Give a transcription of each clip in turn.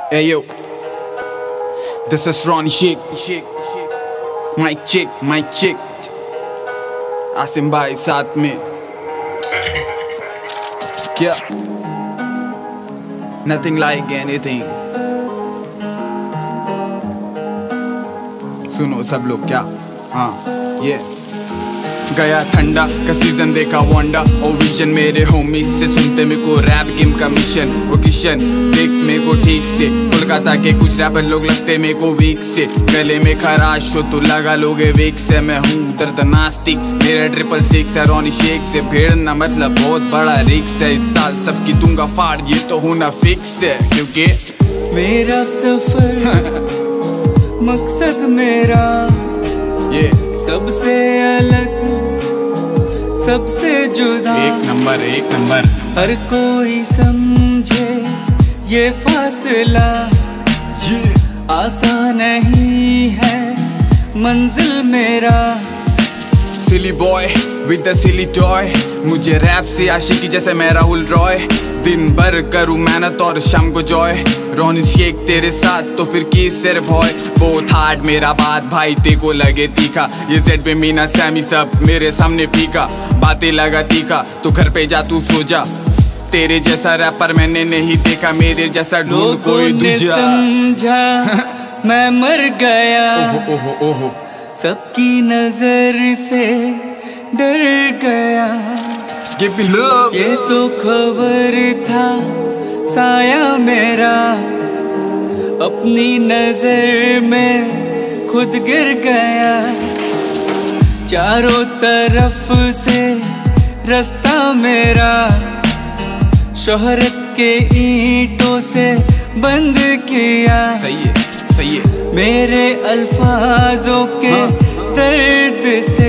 Hey yo, this is Ronnie Shake. Mic check. Asim भाई साथ में क्या? Nothing like anything. सुनो सब लोग क्या? हाँ ये गया ठंडा का सीजन देखा वांडा और विजन मेरे होमीज से सुनते मेरे को रैप गेम का मिशन वो किशन देख मेरे को ठीक से कोलकाता के कुछ रैपर लोग लगते मेरे को वीक से गले में खराश हो तो लगा लोगे वीक से मैं हूँ दर्द नास्तिक मेरा 666 है रॉनी शेक से भेड़ना मतलब बहुत बड़ा रिक्स है इस साल सबकी दूंगा फाड़ ये तो होना फिक्स है क्योंकि मेरा सफर मकसद मेरा ये सबसे अलग सबसे जुदा एक नंबर हर कोई समझे ये फासला आसान नहीं है मंजिल मेरा silly boy with the silly toy मुझे रैप से आशिकी जैसे मैं राहुल रॉय दिन भर करूँ मेहनत और शाम को जॉय रॉनी शेक तेरे साथ तो फिर की सिर भॉय बहुत हार्ड मेरा बात भाई ते को लगे तीखा ये जेड पे मीना सैमी सब मेरे सामने फीका बातें लगा तीखा तो घर पे जा तू सो जा तेरे जैसा रैपर मैंने नहीं देखा मेरे जैसा ढूंढ कोई दूजा समझा मैं मर गया ओहो सबकी नजर से डर गया Give me love ये तो खबर था साया मेरा अपनी नजर में खुद गिर गया चारों तरफ से रास्ता मेरा शोहरत के ईंटों से बंद किया सही है मेरे अल्फाजों के दर्द से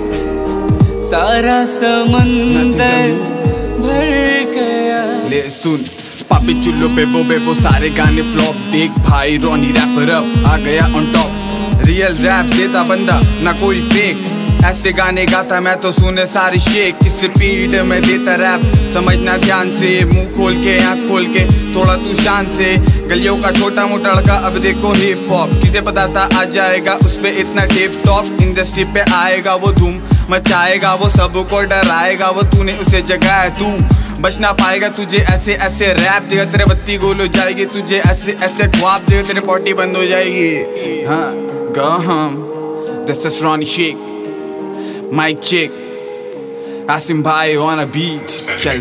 सारा समंदर भर गया ले सुन पापी चुल्लो बेबो सारे गाने फ्लॉप देख भाई रॉनी रैपर अप आ गया ऑन टॉप रियल रैप देता बंदा ना कोई फेक ऐसे गाने गाता मैं तो सुने सारी शेक इस स्पीड में देता रैप समझना ध्यान से मुंह खोल के आँख खोल के थोड़ा तू शान से गलियों का छोटा मोटा लड़का अब देखो हिप हॉप किसे पता था आ जाएगा उस पे इतना टिप टॉप इंडस्ट्री पे आएगा वो धूम मचाएगा वो सबको डराएगा वो तूने उसे जगाया तू बच ना पाएगा तुझे ऐसे ऐसे रैप देगा तेरे बत्ती गोल हो जाएगी तुझे ऐसे ऐसे ख्वाब देगा तेरे पॉटी बंद हो जाएगी हाँ गहम this is Ronnie Shaikh mic check Asim भाई ऑन अ बीट चल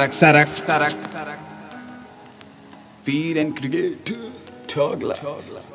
सरक फीड एंड क्रिकेट